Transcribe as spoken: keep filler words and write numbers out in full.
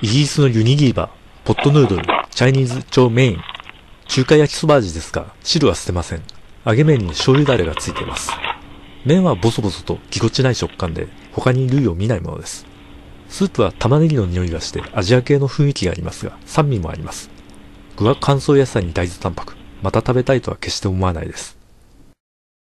イギリスのユニギーバー、ポットヌードル、チャイニーズ調メイン。中華焼きそば味ですが、汁は捨てません。揚げ麺に醤油だれがついています。麺はボソボソとぎこちない食感で、他に類を見ないものです。スープは玉ねぎの匂いがしてアジア系の雰囲気がありますが、酸味もあります。具は乾燥野菜に大豆タンパク。また食べたいとは決して思わないです。